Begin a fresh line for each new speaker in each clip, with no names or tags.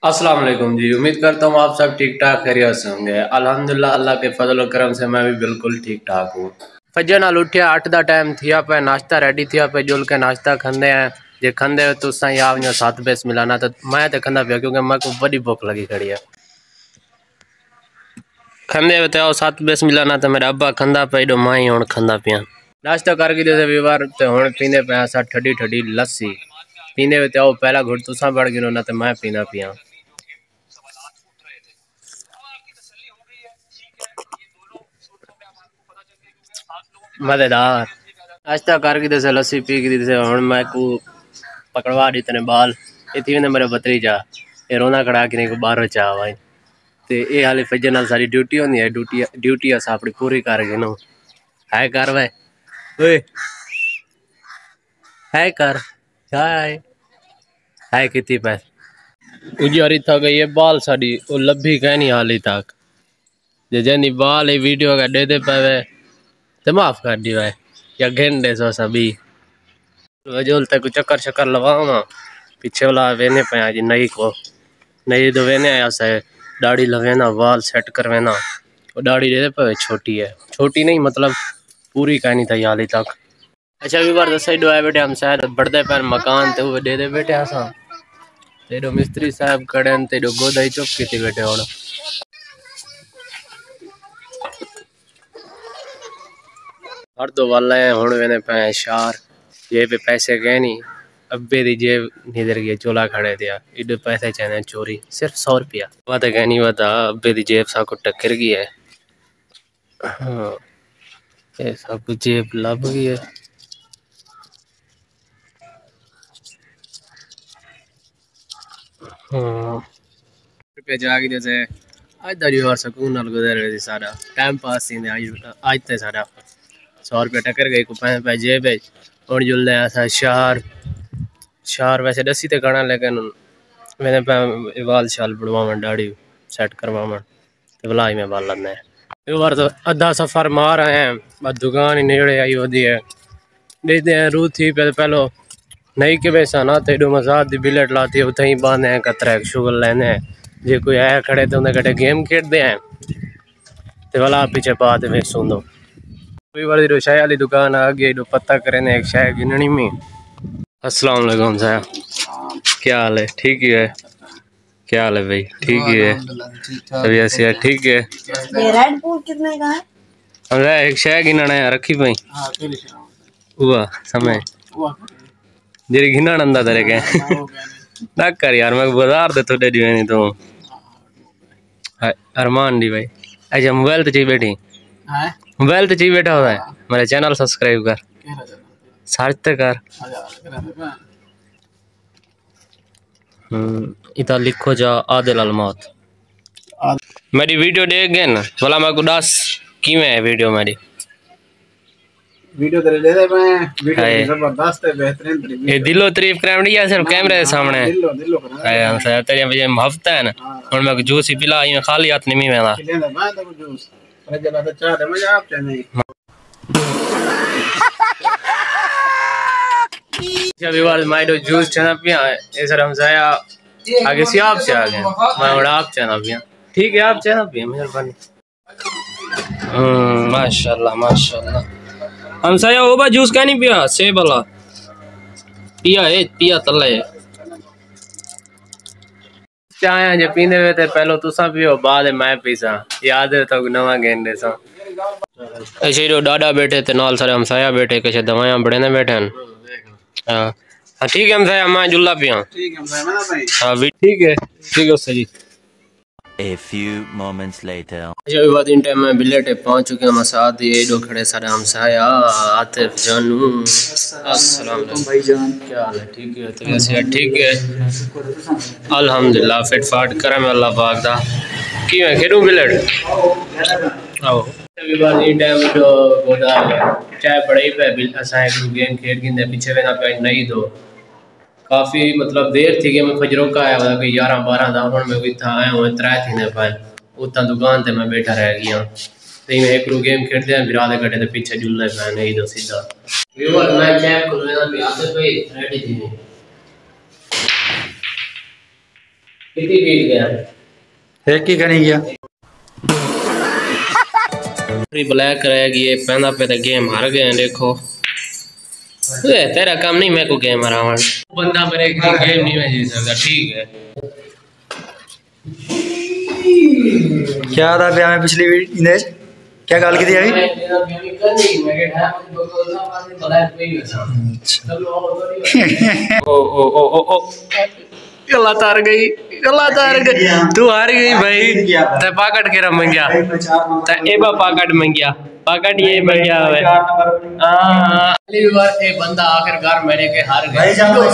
अस्सलाम वालेकुम जी। उम्मीद करता हूँ आप सब ठीक ठाक खैरियत से होंगे। अल्हम्दुलिल्लाह अल्लाह के फजल और करम से मैं भी बिल्कुल ठीक ठाक हूँ। फजर नाल उठिया 8 दा टाइम थिया पे नाश्ता रेडी थिया पे जुल के नाश्ता खंदे हैं जे खंदे तो साई आ वञो 7 बेस मिलाना तो मैं तो खंदा पिया क्योंकि मैं को बड़ी भूख लगी खड़ी है। खंदे हुए तो 7 बेस मिलाना तो मेरा अब्बा खंदा पे एडो माई हुण खंदा पिया। नाश्ता करके जैसे व्यवहार तो हुण पींदे पे असां ठडी ठडी लस्सी पींदे हुए तो पहला घुट तुसां बढ़ गिनो ना तो मैं पीना पिया। मजेदार नाश्ता करके जैसे लस्सी पी के जैसे हुण मैं को पकड़वा दी तने बाल इतनी वेंदे मेरा भतीजा ये रोना खड़ा कि नहीं को बाहर चा भाई ते ये हाले फजर नाल सारी ड्यूटी होंदी है ड्यूटी अस अपनी पूरी कर गिनो है कर भाई ओए है कर है कितनी पैसे उजारी था गई ये बाल साड़ी वो लभी कह नहीं हाली तक जे जनी बाल ये वीडियो का दे दे पावे तो माफ कर दी भाई या घंटे सो सभी वजोल तक चक्कर शक्कर लवावा पीछे वाला वेने पे आज नई को नई तो वेने आया से दाढ़ी लगेना बाल सेट करवेना और दाढ़ी दे पे छोटी है छोटी नहीं मतलब पूरी कहानी था हाली तक। अच्छा भी बार दस डो आए बेटे हम शायद बढ़ते पर मकान ते वो दे दे बेटे असा तेरो मिस्त्री साहब खड़े तेरो गोदाई चुप की थी बेटे और हर दो वाला है हुण वेने पे शार ये पे पैसे गए नहीं अब्बे दी जेब निधर गया चोला खड़े दिया इधर पैसे चाहे चोरी सिर्फ 100 रुपया बात है नहीं बता अब्बे दी जेब सा को टक्कर गई है। हाँ ये सब जेब लब गई है। हाँ रुपया जाके जैसे आज दारी और सुकून नाल गुजर रही सारा टाइम पास थी आज ते सारा 100 रुपया टक्कर गई को पैसे जेब और जुल ऐसा शहर शहर वैसे दसी ते खाना लेकिन मैंने पे बाल शाल बढ़वावन दाढ़ी सेट करवावन ते भलाई में बाल लदने एक बार तो अद्धा सफर मार आए हैं बस दुकान ही नेड़े आई होती है देखते हैं रू थी पहलो नहीं के वैसा ना तेडो मजाक दी बिलेट लाती है उतनी बांधे हैं कतरा शुगर लेने जे कोई आया खड़े तो उन्हें कटे गेम खेलते हैं तो वाला पीछे बात में सुन दो कोई बार शाय वाली दुकान आ गई दो पता करें एक शाय गिननी में। अस्सलाम वालेकुम साहब क्या हाल है ठीक ही है क्या हाल है भाई ठीक ही है अभी ऐसे ठीक है ये रेड बुल कितने का है हमरा एक शाय गिनना है रखी भाई हुआ समय जेरी गिनना अंदा तेरे के ना कर यार मैं बाजार दे थोड़े दी नहीं तो अरमान दी भाई अच्छा मोबाइल तो चाहिए बैठी मोबाइल तो चाहिए बैठा हुआ है मेरे चैनल सब्सक्राइब कर सर्च तो कर इतना लिखो जा आदिल अलमौत मेरी वीडियो देख गए ना बोला मैं को दस की में है वीडियो मेरी
वीडियो तेरे ले दे मैं वीडियो जबरदस्त है बेहतरीन तरीके
ये दिलो तारीफ करावनी है सिर्फ कैमरे के सामने
दिलो दिलो
है हम से तेरे वजह में हफ्ता है ना और मैं जूस ही पिला ये खाली हाथ नहीं मैं
ले ले मैं तो जूस अरे जला तो चाह दे मजा आप चाहे
जब विवाद माइडो जूस चना पिया ये सर हम जाया आगे से आप से आ गए मैं और आप चना पिया ठीक है आप चना पिया मेहरबानी माशाल्लाह माशाल्लाह हम साया ओबा जूस का नहीं पिया सेब वाला पिया तले चाय जे पींदे हुए थे पहलो तुसा पियो बाद मैं पीसा याद है तो नवा गेंदे सा ऐसे जो डाडा बैठे थे नाल सारे हम साया बैठे कैसे दवाइयां बड़े ने बैठे हैं हाँ ठीक है हम साया मैं जुल्ला पिया
ठीक है मैं ना भाई
हाँ भी ठीक है उससे जी।
A few moments later.
अच्छा भी बात इन टाइम में बिलेटे पहुंच चुके हैं साथ ये दो खड़े सारे हम साया आतिफ जानू अस्सलाम वालेकुम
भाईजान
क्या हाल है ठीक है तो वैसे ठीक है अल्हम्दुलिल्लाह फिट फाट करम अल्लाह पाक दा की मैं खेडू बिलेट आओ अभी बात इन टाइम जो गोदा चाय पड़े पे बिल असा एक गेम खेल गिंदे पीछे वेना पे नहीं दो काफ़ी मतलब देर थी कि मैं फजरों का आया कि 11-12 दा हुण मैं इतना आया हूँ 3 थी ने पाए उतना दुकान ते मैं बैठा रह गया तो मैं एक गेम खेलते हैं फिर आधे घंटे पीछे जुलने पे नहीं दो सीधा व्यूअर मैं चेक कर लेना भी आते पे रेडी थी कितनी बीत गया
एक ही करनी गया
ब्लैक रहेगी ये पहना पे तो गेम हार गए हैं देखो तेरा काम नहीं मैं को गेम हरावा बंदा मेरे गेम नहीं मैं जीत सकता ठीक है
क्या था ब्याह में पिछली इमेज क्या गाल की थी अभी
ओ ओ ओ ओ ओ गला तार गई तू हार गई भाई ते पाकट के रम गया ते एबा पाकट मंगया पाकट ये मंगया है हां पहली बार ए बंदा आखिरकार मेरे के हार गए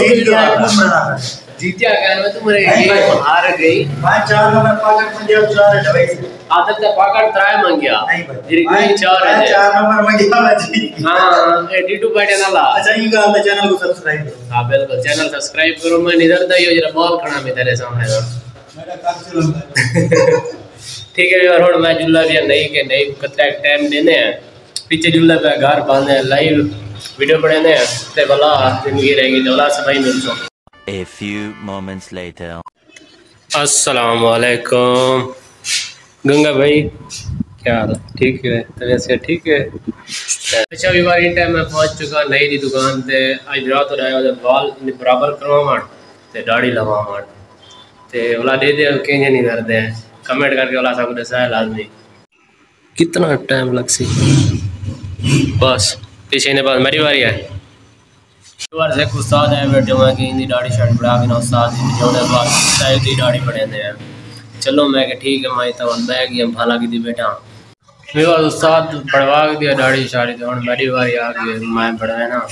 जीतिया गया मैं तुम्हारे ये हार गई
भाई 4 नंबर पाकट में दिया 4 है भाई
आदत का पाकट ट्राई मंगया मेरी गई 4 है
4 नंबर मंगिया भाई
हां एडिटू बैठे ना ला
अच्छा ये गाल चैनल को सब्सक्राइब करो
हां बिल्कुल चैनल सब्सक्राइब करो मैं निधर दा यो जरा बॉल खड़ा में तेरे सामने
मेरा काम चलता
ठीक है यार हुन मैं जुल्ला भी नहीं के नहीं कतरा टाइम देने हैं पीछे जुल्ला पे घर बांधे लाइव वीडियो बनाने हैं ते भला जिंदगी रहेगी दौला से भाई मिलसो
A few moments later.
अस्सलाम वालेकुम गंगा भाई क्या हाल है ठीक है तबीयत से ठीक है अच्छा भी बार इन टाइम में पहुंच चुका नई दी दुकान ते आज रात हो रहा है बाल बराबर करवावण ते दाढ़ी लवावण ते ओला दे दे केंजे नहीं करते हैं कमेंट करके ओला सब दसाया लाजमी कितना टाइम लग सी बस पीछे ने बस मेरी बारी है बार से उस्ताद है बैठे हुए कि इनकी दाढ़ी शर्ट बढ़ा के ना उस्ताद दी जोड़े बाद शायद दी दाढ़ी बढ़े हैं चलो मैं कि ठीक है मैं तो बैग ही भाला की दी बैठा मेरे बाद उस्ताद बढ़वा के दिया दाढ़ी शाड़ी तो मेरी बारी आ गई मैं बढ़ाया ना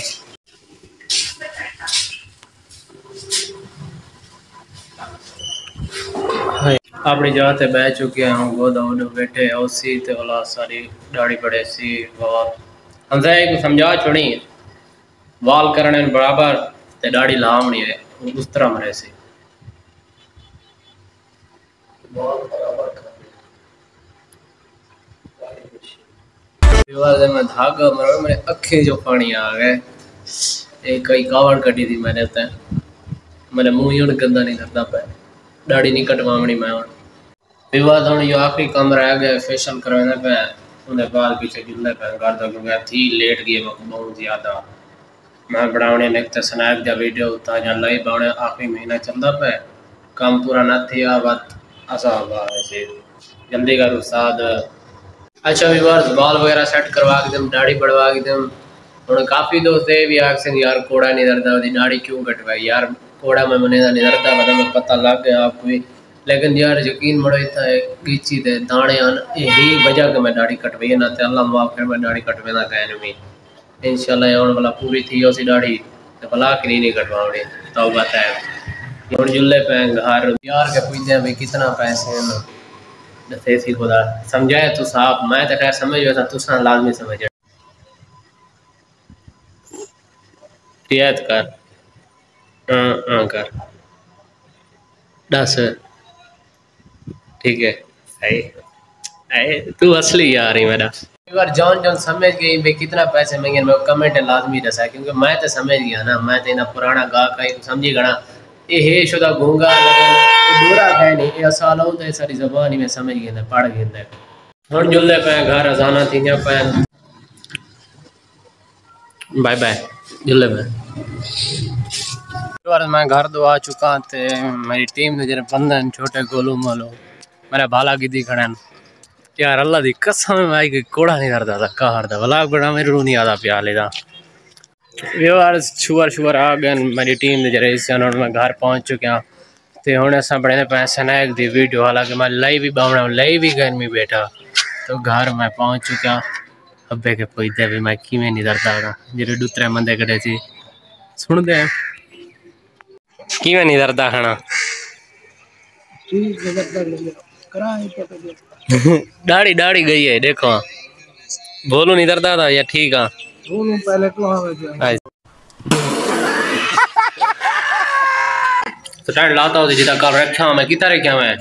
अपनी जगह ते बह चुके हैं गोदा उधर बैठे उसी ते वाला सारी दाढ़ी बढ़े सी और हम को समझा छोड़ी वाल करने बराबर ते दाढ़ी लावनी है उस तरह मरे से में धागा मरो मेरे अखे जो पानी आ गए एक कई कावड़ कटी थी मैंने ते मेरे मुंह ही गंदा नहीं करता पे दाढ़ी नहीं कटवावनी मैं विवाद होने जो आखिरी कम रह गया फेशियल करवाना पे उन्हें बाल पीछे गिरने पे कर दो क्योंकि थी लेट गई बहुत ज़्यादा मैं बनाने ने तो स्नैप का वीडियो उता जा लाइव बनाने आखिरी महीना चलता पे काम पूरा ना थी बात असाब ऐसे जल्दी कर उस्ताद अच्छा भी बार बाल वगैरह सेट करवा के दम दाढ़ी बढ़वा के दम और काफ़ी दोस्त ये भी आखिर यार कोड़ा नहीं दरदा दाढ़ी क्यों कटवाई यार कोड़ा में मने नहीं दरदा मतलब पता लग गया आपको भी लेकिन यार यकीन बड़ो इतना गीची थे दाने यही वजह के मैं दाढ़ी कटवाई ना तो अल्लाह माफ कर मैं दाढ़ी कटवे ना कहने में इंशाल्लाह आने वाला पूरी थी उसी दाढ़ी तो भला करी नहीं कटवाने तो बताए हम जुल्ले पे घर यार के पूछते हैं भाई कितना पैसे हैं दसे सी खुदा समझाए तू साहब मैं तो खैर समझ गया तुसा लाजमी समझ रियायत कर कर 10 ठीक है सही तू असली यार ही मेरा एक बार जॉन जॉन समझ गई भाई कितना पैसे मांगे मैं कमेंट लाजमी दसा क्योंकि मैं तो समझ गया ना मैं तो इना पुराना गा का ही समझी गना ये है शुदा गूंगा लगन दूरा है नहीं ये साल हो तो सारी जबान ही में समझ गया पढ़ गया हम जुल्ले पे घर अजाना थी पे बाय बाय जुल्ले पे बार मैं घर दो आ चुका थे मेरी टीम ने जरा बंधन छोटे गोलू मोलू मेरा भाला की दी खड़े यार अल्लाह दी कसम में आई कोड़ा नहीं करता था कहा था भला बड़ा मेरे रू नहीं आता प्यार लेदा यार शुगर आ गए मेरी टीम ने जरा इससे मैं घर पहुंच चुका तो हूँ अस बड़े पैसे नायक दी वीडियो हालांकि मैं लाइव भी बावना लाइव भी गर्मी बैठा तो घर मैं पहुंच चुका अब्बे के पुछते भी मैं किमें नहीं डरता था जेरे दूसरे बंदे खड़े सी सुनते हैं किमें नहीं डरता खाना दाढ़ी दाढ़ी गई है देखो बोलू नहीं डरता था या ठीक है स्टैंड लाता हूँ जिदा कल रखा मैं कितना रखा मैं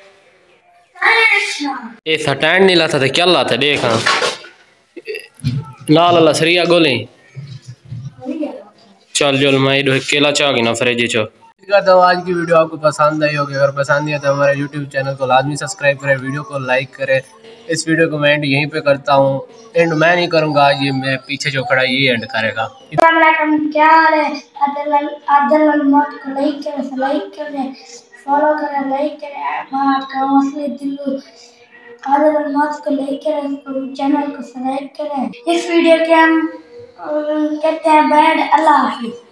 ये स्टैंड नहीं लाता था क्या लाता देखा लाल ला सरिया गोली चल मैं केला चाह गई ना फ्रिज चो करता हूँ आज की वीडियो आपको पसंद आई होगी। अगर पसंद आई तो हमारे यूट्यूब चैनल को लाजमी सब्सक्राइब करें, वीडियो को लाइक करें। इस वीडियो को मैं एंड यहीं पे करता हूँ। एंड मैं नहीं करूँगा आज, ये मेरे पीछे जो खड़ा ये एंड करेगा।
क्या हाल है? आदल मौत को लाइक करें, फॉलो करें, लाइक करें। मैं आपका हौसले दिल्लू आदल मौत को लाइक करें, चैनल को सब्सक्राइब करें। इस वीडियो के हम कहते हैं बैड। अल्लाह हाफिज़।